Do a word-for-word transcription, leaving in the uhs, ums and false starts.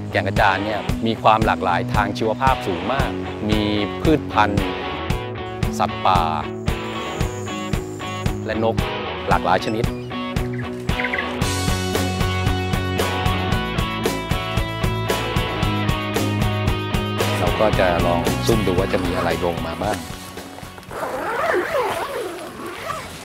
แก่งกระจานเนี่ยมีความหลากหลายทางชีวภาพสูงมาก มีพืชพันธุ์สัตว์ป่าและนกหลากหลายชนิดเราก็จะลองซุ่มดูว่าจะมีอะไรลงมาบ้าง